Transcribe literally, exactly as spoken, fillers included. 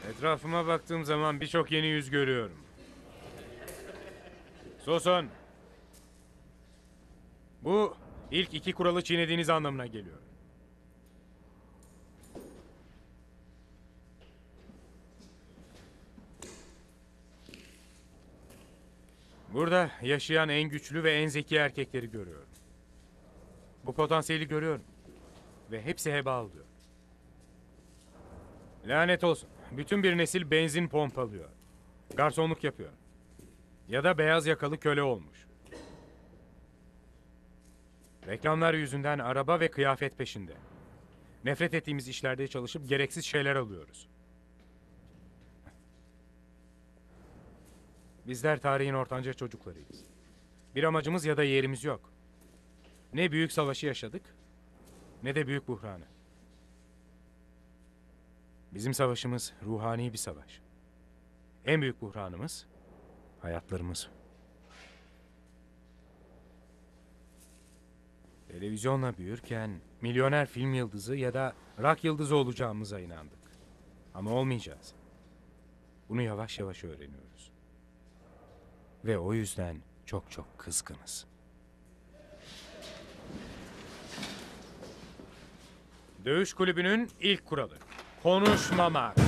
Etrafıma baktığım zaman birçok yeni yüz görüyorum. Susun. Bu ilk iki kuralı çiğnediğiniz anlamına geliyor. Burada yaşayan en güçlü ve en zeki erkekleri görüyorum. Bu potansiyeli görüyorum. Ve hepsi heba oluyor. Lanet olsun. Bütün bir nesil benzin pompalıyor. Garsonluk yapıyor. Ya da beyaz yakalı köle olmuş. Reklamlar yüzünden araba ve kıyafet peşinde. Nefret ettiğimiz işlerde çalışıp gereksiz şeyler alıyoruz. Bizler tarihin ortanca çocuklarıyız. Bir amacımız ya da yerimiz yok. Ne büyük savaşı yaşadık, ne de büyük buhranı. Bizim savaşımız ruhani bir savaş. En büyük buhranımız hayatlarımız. Televizyonla büyürken milyoner film yıldızı ya da rock yıldızı olacağımıza inandık. Ama olmayacağız. Bunu yavaş yavaş öğreniyoruz. Ve o yüzden çok çok kızgınız. Dövüş kulübünün ilk kuralı: konuşmamak.